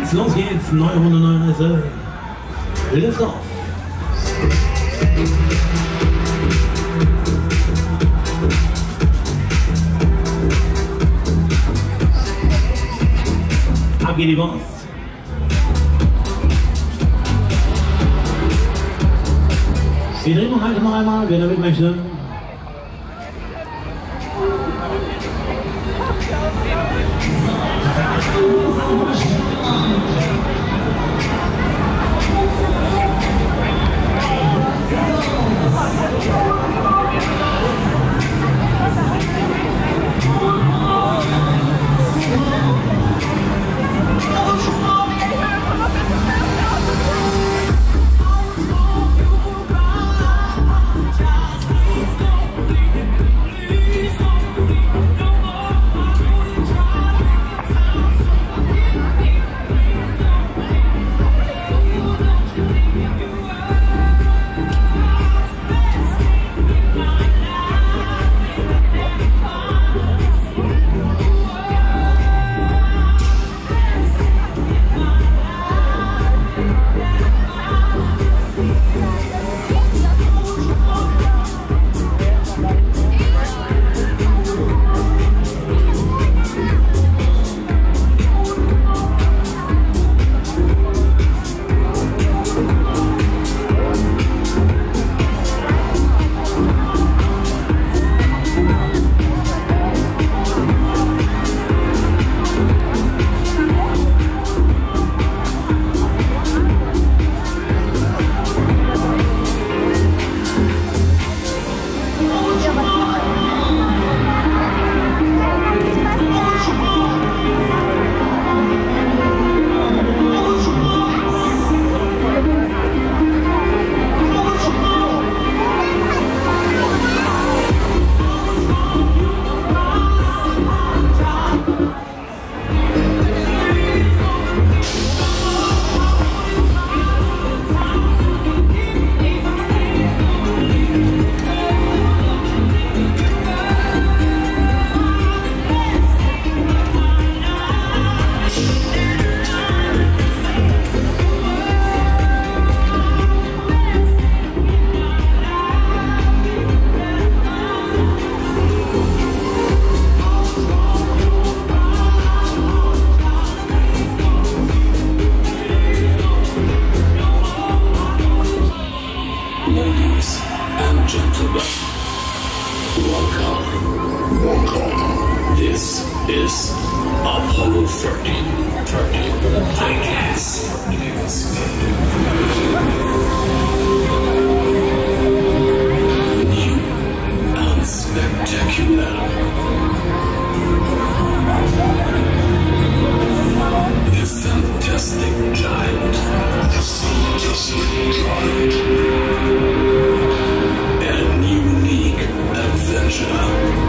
los geht's, neue Runde, neue Reise. Lift off. Ab geht die Post. Die Drehung halte noch einmal, wer damit möchte. This is Apollo 13. New and spectacular. The Fantastic Giant. An unique adventure.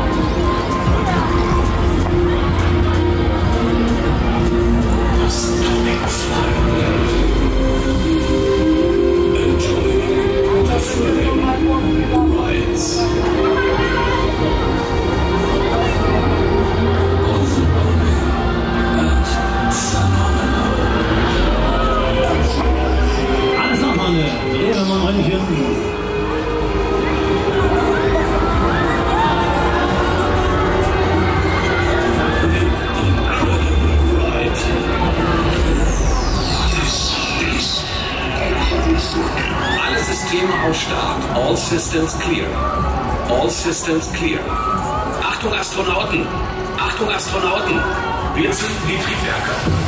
Alle Systeme auf Start. All systems clear. All systems clear. Achtung Astronauten! Achtung Astronauten! Wir zünden die Triebwerke.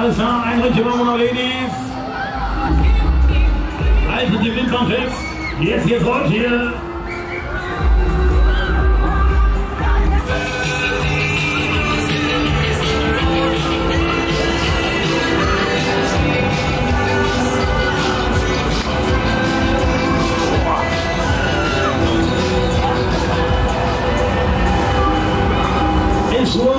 Alles klar, Einrichtung noch Ladies. Haltet die Wimpern fest. Jetzt geht's rot hier. Ist rot.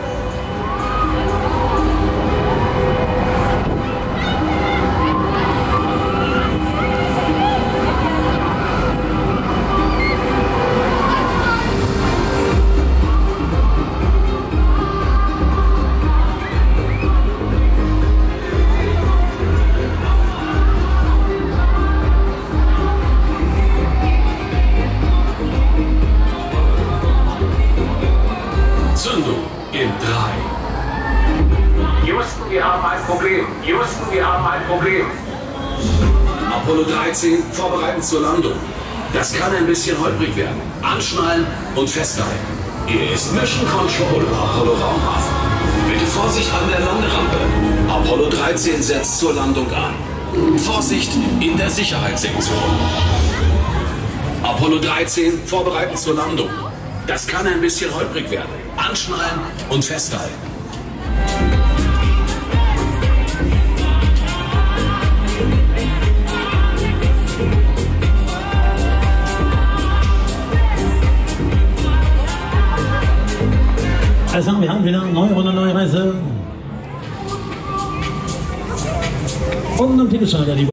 Zündung in 3. Houston, wir haben ein Problem. Houston, wir haben ein Problem. Apollo 13 vorbereiten zur Landung. Das kann ein bisschen holprig werden. Anschnallen und festhalten. Hier ist Mission Control, Apollo Raumhafen. Bitte Vorsicht an der Landerampe. Apollo 13 setzt zur Landung an. Vorsicht in der Sicherheitssektion. Apollo 13 vorbereiten zur Landung. Das kann ein bisschen holprig werden. Anschnallen und festhalten. Also wir haben wieder eine neue Runde, neue Reise. Und am Ticketschalter, die